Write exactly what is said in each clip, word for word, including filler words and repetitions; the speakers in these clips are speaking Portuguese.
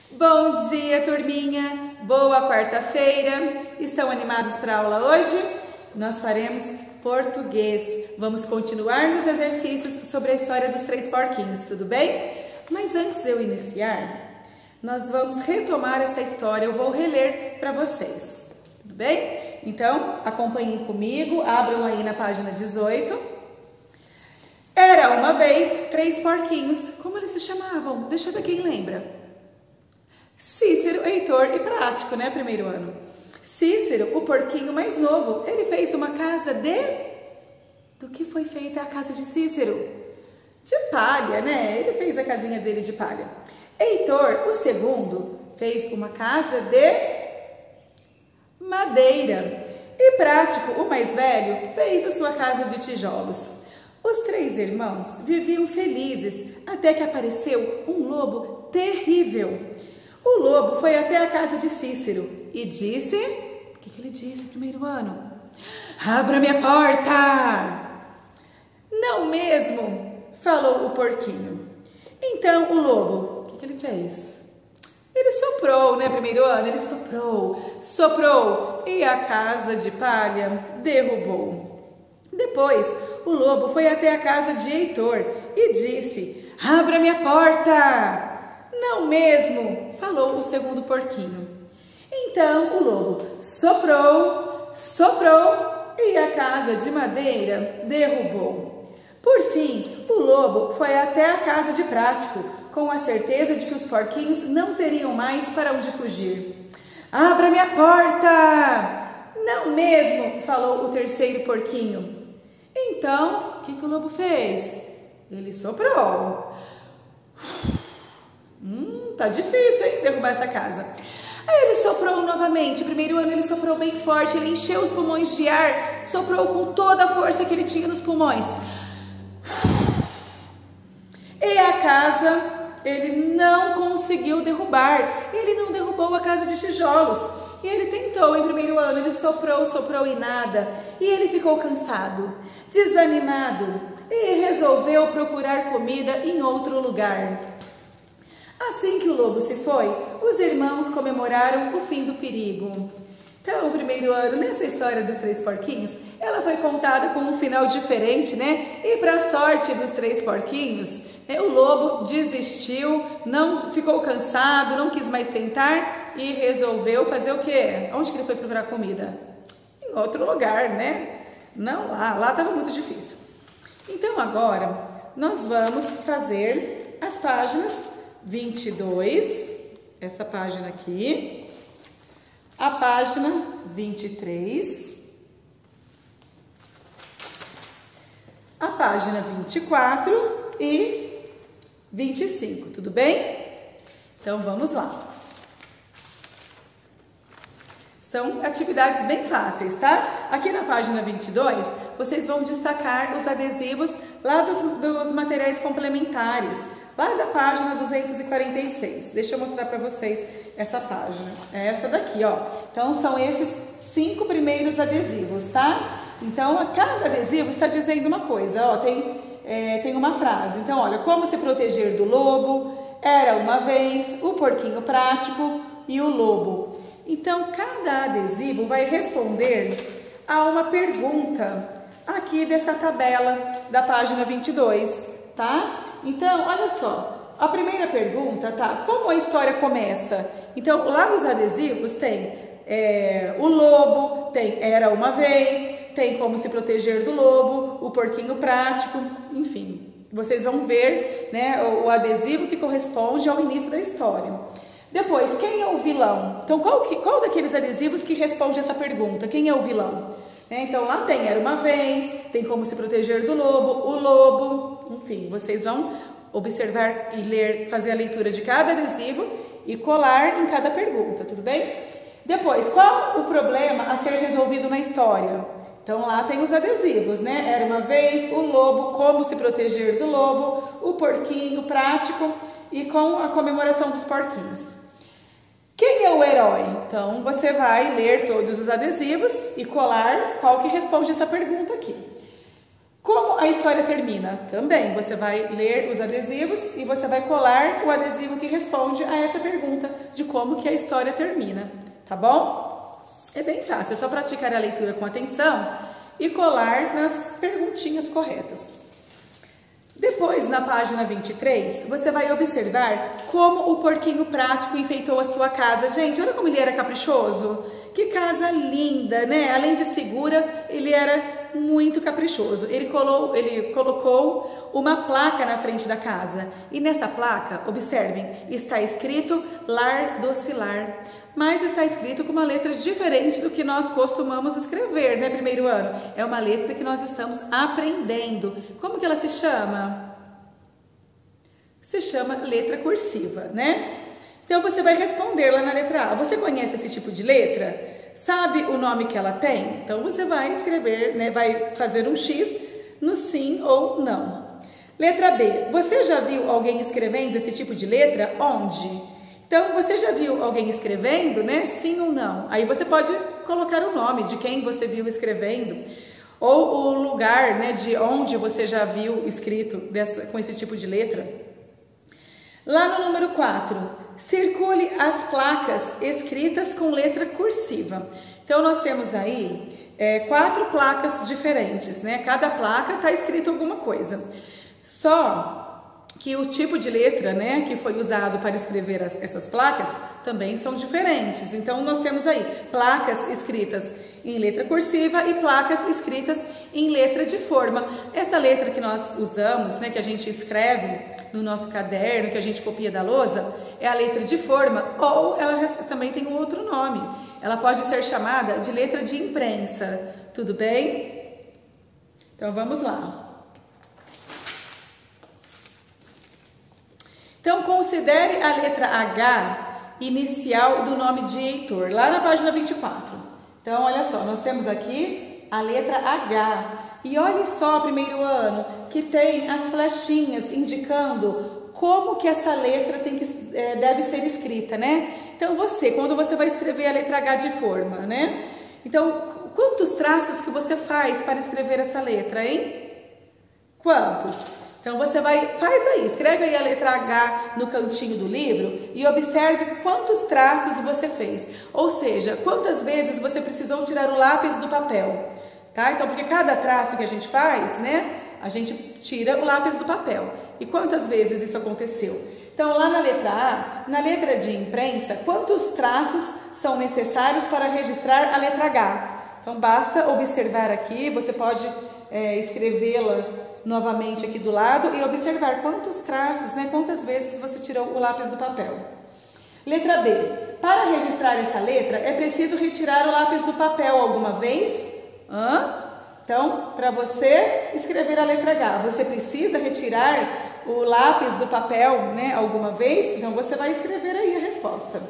Bom dia, turminha! Boa quarta-feira! Estão animados para a aula hoje? Nós faremos português. Vamos continuar nos exercícios sobre a história dos três porquinhos, tudo bem? Mas antes de eu iniciar, nós vamos retomar essa história. Eu vou reler para vocês, tudo bem? Então, acompanhem comigo, abram aí na página dezoito. Era uma vez três porquinhos. Como eles se chamavam? Deixa eu ver quem lembra. Cícero, Heitor e Prático, né? Primeiro ano. Cícero, o porquinho mais novo, ele fez uma casa de... Do que foi feita a casa de Cícero? De palha, né? Ele fez a casinha dele de palha. Heitor, o segundo, fez uma casa de madeira. E Prático, o mais velho, fez a sua casa de tijolos. Os três irmãos viviam felizes até que apareceu um lobo terrível. O lobo foi até a casa de Cícero e disse... O que, que ele disse primeiro ano? Abra minha porta! Não mesmo, falou o porquinho. Então o lobo, o que, que ele fez? Ele soprou, né, primeiro ano? Ele soprou, soprou e a casa de palha derrubou. Depois o lobo foi até a casa de Heitor e disse... Abra minha porta! Não mesmo, falou o segundo porquinho. Então o lobo soprou, soprou e a casa de madeira derrubou. Por fim, o lobo foi até a casa de Prático, com a certeza de que os porquinhos não teriam mais para onde fugir. Abra minha porta! Não mesmo, falou o terceiro porquinho. Então, o que, que o lobo fez? Ele soprou. Hum, tá difícil, hein, derrubar essa casa. Aí ele soprou novamente. Primeiro ano ele soprou bem forte, ele encheu os pulmões de ar, soprou com toda a força que ele tinha nos pulmões. E a casa ele não conseguiu derrubar. Ele não derrubou a casa de tijolos. E ele tentou em primeiro ano, ele soprou, soprou e nada. E ele ficou cansado, desanimado e resolveu procurar comida em outro lugar. Assim que o lobo se foi, os irmãos comemoraram o fim do perigo. Então, o primeiro ano, nessa história dos três porquinhos, ela foi contada com um final diferente, né? E para sorte dos três porquinhos, né, o lobo desistiu, não ficou cansado, não quis mais tentar e resolveu fazer o quê? Onde que ele foi procurar comida? Em outro lugar, né? Não lá, lá estava muito difícil. Então, agora, nós vamos fazer as páginas vinte e dois, essa página aqui, a página vinte e três, a página vinte e quatro e vinte e cinco, tudo bem? Então vamos lá. São atividades bem fáceis, tá? Aqui na página vinte e dois, vocês vão destacar os adesivos lá dos, dos materiais complementares, lá da página duzentos e quarenta e seis. Deixa eu mostrar para vocês essa página. É essa daqui, ó. Então, são esses cinco primeiros adesivos, tá? Então, a cada adesivo está dizendo uma coisa, ó. Tem, é, tem uma frase. Então, olha, como se proteger do lobo, era uma vez, o porquinho prático e o lobo. Então, cada adesivo vai responder a uma pergunta aqui dessa tabela da página vinte e dois, tá? Então, olha só, a primeira pergunta, tá? Como a história começa? Então, lá nos adesivos tem é, o lobo, tem era uma vez, tem como se proteger do lobo, o porquinho prático, enfim. Vocês vão ver, né, o, o adesivo que corresponde ao início da história. Depois, quem é o vilão? Então, qual, que, qual daqueles adesivos que responde essa pergunta? Quem é o vilão? É, então, lá tem era uma vez, tem como se proteger do lobo, o lobo, enfim, vocês vão observar e ler, fazer a leitura de cada adesivo e colar em cada pergunta, tudo bem? Depois, qual o problema a ser resolvido na história? Então, lá tem os adesivos, né? Era uma vez, o lobo, como se proteger do lobo, o porquinho prático e com a comemoração dos porquinhos. Quem é o herói? Então, você vai ler todos os adesivos e colar qual que responde essa pergunta aqui. Como a história termina? Também você vai ler os adesivos e você vai colar o adesivo que responde a essa pergunta de como que a história termina, tá bom? É bem fácil, é só praticar a leitura com atenção e colar nas perguntinhas corretas. Depois, na página vinte e três, você vai observar como o porquinho prático enfeitou a sua casa. Gente, olha como ele era caprichoso. Que casa linda, né? Além de segura, ele era muito caprichoso. Ele, colou, ele colocou uma placa na frente da casa. E nessa placa, observem, está escrito Lar Doce Lar. Mas está escrito com uma letra diferente do que nós costumamos escrever, né, primeiro ano? É uma letra que nós estamos aprendendo. Como que ela se chama? Se chama letra cursiva, né? Então, você vai responder lá na letra A. Você conhece esse tipo de letra? Sabe o nome que ela tem? Então, você vai escrever, né, vai fazer um X no sim ou não. Letra B. Você já viu alguém escrevendo esse tipo de letra? Onde? Então, você já viu alguém escrevendo, né? Sim ou não? Aí você pode colocar o nome de quem você viu escrevendo. Ou o lugar, né, de onde você já viu escrito dessa, com esse tipo de letra. Lá no número quatro, circule as placas escritas com letra cursiva. Então, nós temos aí é, quatro placas diferentes, né? Cada placa está escrito alguma coisa. Só que o tipo de letra, né, que foi usado para escrever as, essas placas também são diferentes. Então, nós temos aí placas escritas em letra cursiva e placas escritas em letra de forma. Essa letra que nós usamos, né, que a gente escreve no nosso caderno, que a gente copia da lousa, é a letra de forma, ou ela também tem um outro nome. Ela pode ser chamada de letra de imprensa. Tudo bem? Então, vamos lá. Então, considere a letra H inicial do nome de Heitor, lá na página vinte e quatro. Então, olha só, nós temos aqui a letra H. E olhe só, primeiro ano, que tem as flechinhas indicando como que essa letra tem que, é, deve ser escrita, né? Então, você, quando você vai escrever a letra H de forma, né? Então, quantos traços que você faz para escrever essa letra, hein? Quantos? Então, você vai, faz aí, escreve aí a letra H no cantinho do livro e observe quantos traços você fez. Ou seja, quantas vezes você precisou tirar o lápis do papel, tá? Então, porque cada traço que a gente faz, né, a gente tira o lápis do papel. E quantas vezes isso aconteceu? Então, lá na letra A, na letra de imprensa, quantos traços são necessários para registrar a letra H? Então, basta observar aqui, você pode é, escrevê-la novamente aqui do lado e observar quantos traços, né, quantas vezes você tirou o lápis do papel. Letra B. Para registrar essa letra, é preciso retirar o lápis do papel alguma vez? Hã? Então, para você escrever a letra H, você precisa retirar o lápis do papel, né, alguma vez? Então, você vai escrever aí a resposta.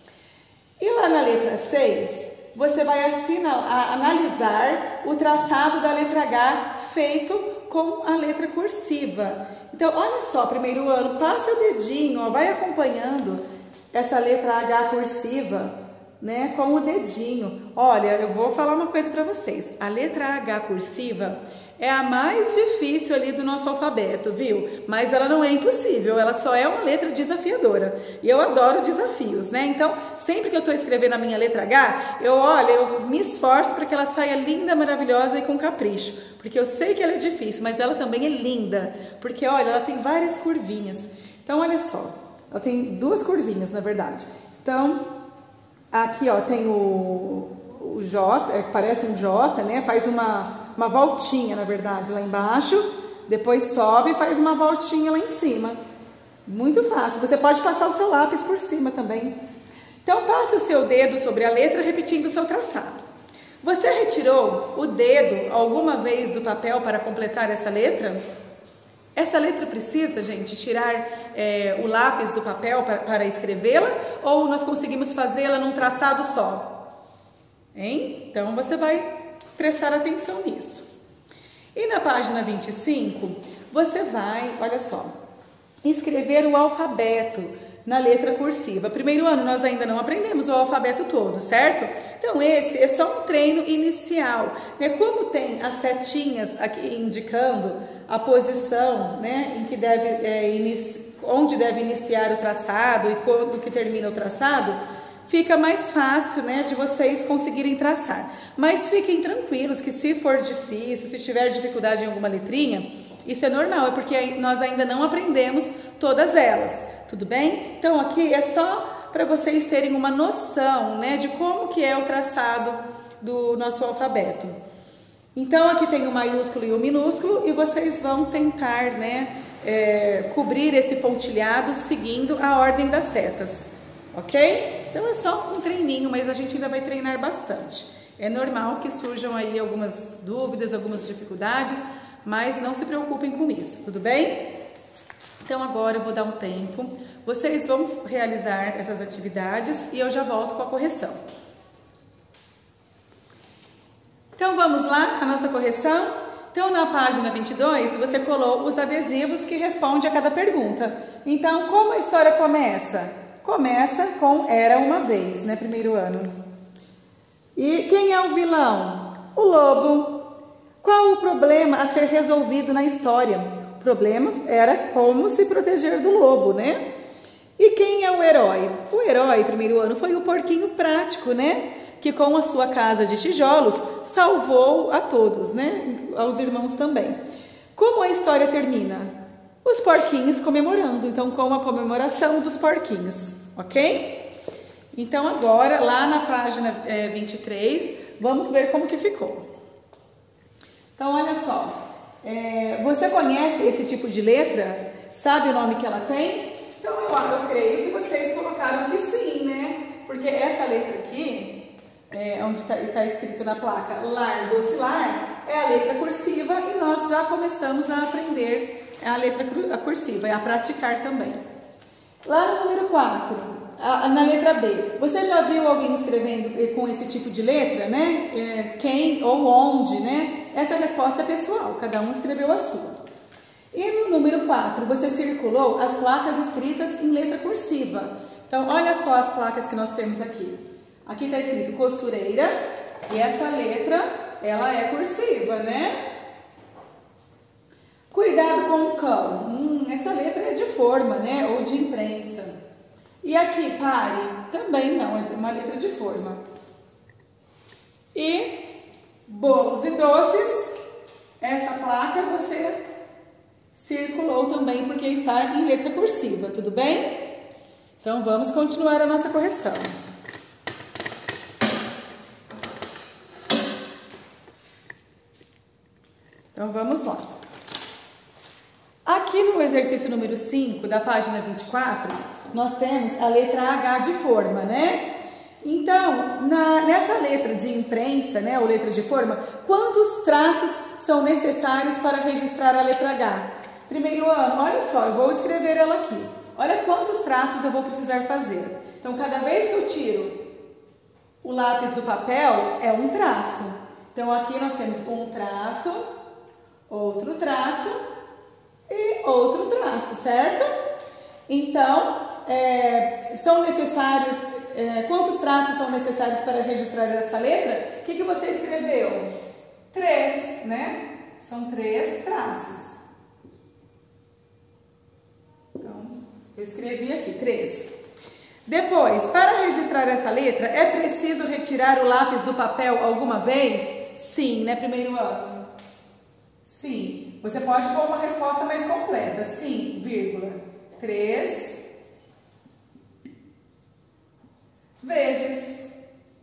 E lá na letra seis, você vai assinalar, analisar o traçado da letra H feito com a letra cursiva. Então, olha só, primeiro ano, passa o dedinho, ó, vai acompanhando essa letra H cursiva, né, com o dedinho. Olha, eu vou falar uma coisa para vocês. A letra H cursiva é a mais difícil ali do nosso alfabeto, viu? Mas ela não é impossível, ela só é uma letra desafiadora. E eu adoro desafios, né? Então, sempre que eu estou escrevendo a minha letra H, eu, olha, eu me esforço para que ela saia linda, maravilhosa e com capricho. Porque eu sei que ela é difícil, mas ela também é linda. Porque, olha, ela tem várias curvinhas. Então, olha só, ela tem duas curvinhas, na verdade. Então, aqui, ó, tem o, o J, é, parece um J, né? Faz uma... uma voltinha, na verdade, lá embaixo, depois sobe e faz uma voltinha lá em cima. Muito fácil. Você pode passar o seu lápis por cima também. Então, passe o seu dedo sobre a letra, repetindo o seu traçado. Você retirou o dedo alguma vez do papel para completar essa letra? Essa letra precisa, gente, tirar é, o lápis do papel para, para escrevê-la? Ou nós conseguimos fazê-la num traçado só? Hein? Então, você vai prestar atenção nisso. E na página vinte e cinco, você vai, olha só, escrever o alfabeto na letra cursiva. Primeiro ano nós ainda não aprendemos o alfabeto todo, certo? Então esse é só um treino inicial, né? Como tem as setinhas aqui indicando a posição, né, em que deve, é, inici... onde deve iniciar o traçado e quando que termina o traçado, fica mais fácil, né, de vocês conseguirem traçar. Mas fiquem tranquilos que se for difícil, se tiver dificuldade em alguma letrinha, isso é normal, é porque nós ainda não aprendemos todas elas, tudo bem? Então aqui é só para vocês terem uma noção, né, de como que é o traçado do nosso alfabeto. Então aqui tem o maiúsculo e o minúsculo e vocês vão tentar, né, é, cobrir esse pontilhado seguindo a ordem das setas, ok? Então é só um treininho, mas a gente ainda vai treinar bastante. É normal que surjam aí algumas dúvidas, algumas dificuldades, mas não se preocupem com isso, tudo bem? Então agora eu vou dar um tempo, vocês vão realizar essas atividades e eu já volto com a correção. Então vamos lá, a nossa correção. Então na página vinte e dois você colou os adesivos que respondem a cada pergunta. Então como a história começa? Começa com Era Uma Vez, né, primeiro ano. E quem é o vilão? O lobo. Qual o problema a ser resolvido na história? O problema era como se proteger do lobo, né? E quem é o herói? O herói, primeiro ano, foi o porquinho prático, né? Que com a sua casa de tijolos salvou a todos, né? Aos irmãos também. Como a história termina? Os porquinhos comemorando, então com a comemoração dos porquinhos, ok? Então agora, lá na página é, vinte e três, vamos ver como que ficou. Então olha só, é, você conhece esse tipo de letra? Sabe o nome que ela tem? Então eu, eu creio que vocês colocaram que sim, né? Porque essa letra aqui, é, onde tá, está escrito na placa lar, doce lar, é a letra cursiva e nós já começamos a aprender a letra a cursiva e a praticar também. Lá no número quatro, a, na letra B, você já viu alguém escrevendo com esse tipo de letra, né? É, quem ou onde, né? Essa resposta é pessoal, cada um escreveu a sua. E no número quatro, você circulou as placas escritas em letra cursiva. Então, olha só as placas que nós temos aqui. Aqui está escrito costureira e essa letra, ela é cursiva, né? Cuidado com o cão. Hum, essa letra é de forma, né? Ou de imprensa. E aqui, pare. Também não, é uma letra de forma. E bolos e doces. Essa placa você circulou também porque está em letra cursiva, tudo bem? Então vamos continuar a nossa correção. Então vamos lá. Aqui no exercício número cinco da página vinte e quatro, nós temos a letra H de forma, né? Então, na, nessa letra de imprensa, né, ou letra de forma, quantos traços são necessários para registrar a letra H? Primeiro ano, olha só, eu vou escrever ela aqui. Olha quantos traços eu vou precisar fazer. Então, cada vez que eu tiro o lápis do papel, é um traço. Então, aqui nós temos um traço, outro traço e outro traço, certo? Então, é, são necessários, é, quantos traços são necessários para registrar essa letra? O que, que você escreveu? Três, né? São três traços. Então, eu escrevi aqui, três. Depois, para registrar essa letra, é preciso retirar o lápis do papel alguma vez? Sim, né? Primeiro ano. Sim. Você pode pôr uma resposta mais completa. Sim, vírgula. Três vezes.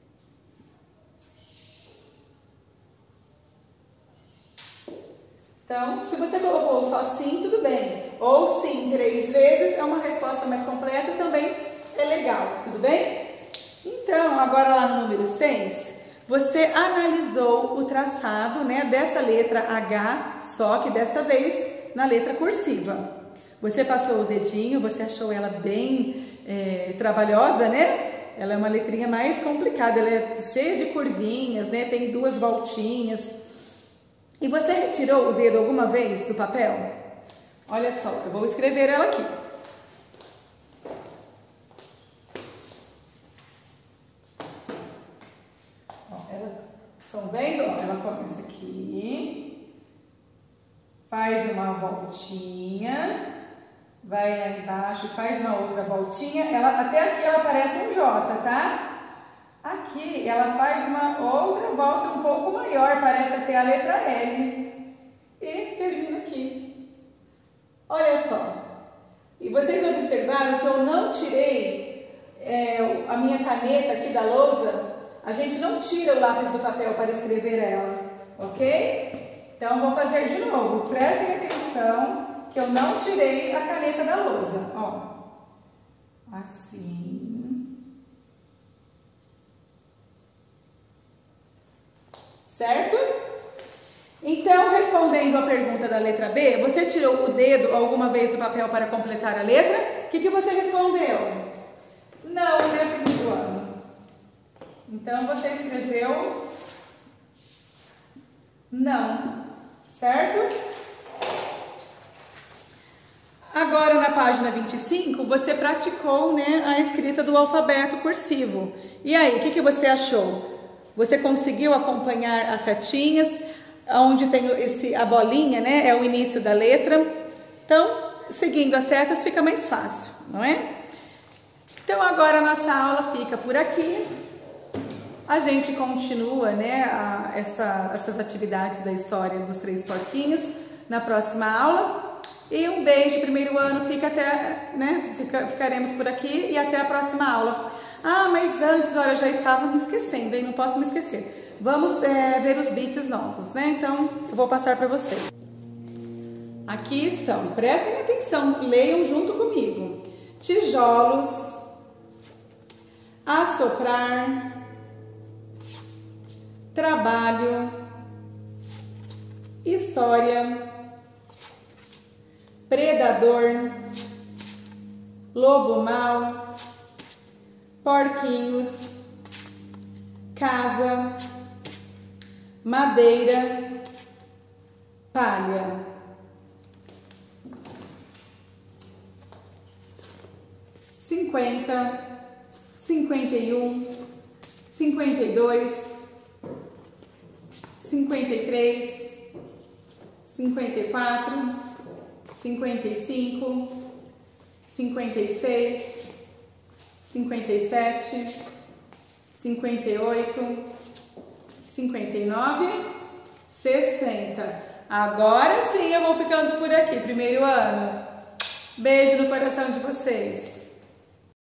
Então, se você colocou só sim, tudo bem. Ou sim, três vezes, é uma resposta mais completa e também é legal, tudo bem? Então, agora lá no número seis, você analisou o traçado, né, dessa letra H, só que desta vez na letra cursiva. Você passou o dedinho, você achou ela bem é, trabalhosa, né? Ela é uma letrinha mais complicada, ela é cheia de curvinhas, né? Tem duas voltinhas. E você retirou o dedo alguma vez do papel? Olha só, eu vou escrever ela aqui. Estão vendo? Ela começa aqui, faz uma voltinha, vai lá embaixo, faz uma outra voltinha. Ela, até aqui ela parece um J, tá? Aqui ela faz uma outra volta um pouco maior, parece até a letra L. E termina aqui. Olha só. E vocês observaram que eu não tirei é, a minha caneta aqui da lousa? A gente não tira o lápis do papel para escrever ela, ok? Então, vou fazer de novo. Prestem atenção que eu não tirei a caneta da lousa. Ó, assim. Certo? Então, respondendo a pergunta da letra B, você tirou o dedo alguma vez do papel para completar a letra? O que, que você respondeu? Não, né, primeiro ano? Então, você escreveu não, certo? Agora, na página vinte e cinco, você praticou, né, a escrita do alfabeto cursivo. E aí, o que, que você achou? Você conseguiu acompanhar as setinhas, onde tem esse, a bolinha, né, é o início da letra. Então, seguindo as setas fica mais fácil, não é? Então, agora a nossa aula fica por aqui. A gente continua, né, a, essa, essas atividades da história dos três porquinhos na próxima aula. E um beijo, primeiro ano, fica até, né, fica, ficaremos por aqui e até a próxima aula. Ah, mas antes, olha, eu já estava me esquecendo, hein, não posso me esquecer. Vamos é, ver os beats novos, né, então eu vou passar para vocês. Aqui estão, prestem atenção, leiam junto comigo. Tijolos, assoprar, trabalho, história, predador, lobo mau, porquinhos, casa, madeira, palha. Cinquenta, cinquenta e um, cinquenta e dois, cinquenta e três, cinquenta e quatro, cinquenta e cinco, cinquenta e seis, cinquenta e sete, cinquenta e oito, cinquenta e nove, sessenta. Agora sim eu vou ficando por aqui, primeiro ano. Beijo no coração de vocês.